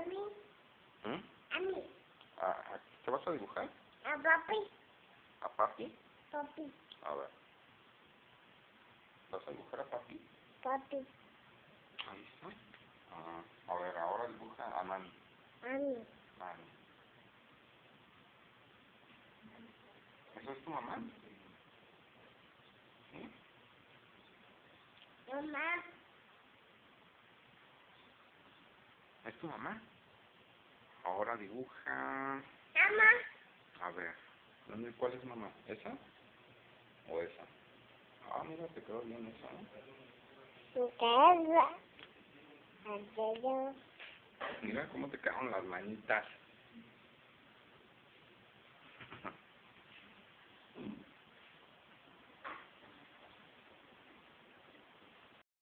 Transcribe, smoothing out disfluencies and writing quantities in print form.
mí. ¿Mm? A mí. ¿Te vas a dibujar? A papi. ¿A papi? Papi. A ver. ¿Vas a dibujar a papi? Papi. Ahí está. A ver, ahora dibuja a mami. A mí. Mami. ¿Esa es tu mamá? ¿Sí? Mamá. ¿Es tu mamá? Ahora dibuja... Mamá. A ver. ¿Cuál es mamá? ¿Esa? ¿O esa? Mira, te quedó bien esa, ¿no? Tu casa. Anterior. Mira cómo te quedaron las manitas.